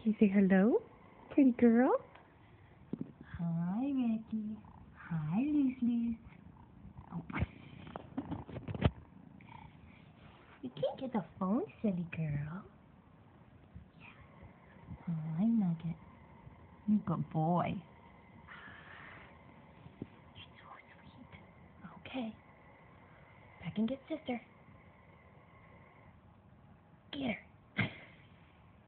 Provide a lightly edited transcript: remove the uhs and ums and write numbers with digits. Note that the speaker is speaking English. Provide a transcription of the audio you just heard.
Can you say hello, pretty girl? Hi, Ricky. Hi, Lucy. Oh. You can't get the phone, silly girl. Yeah. Hi, Nugget. You good boy. You're so sweet. Okay. Back and get sister.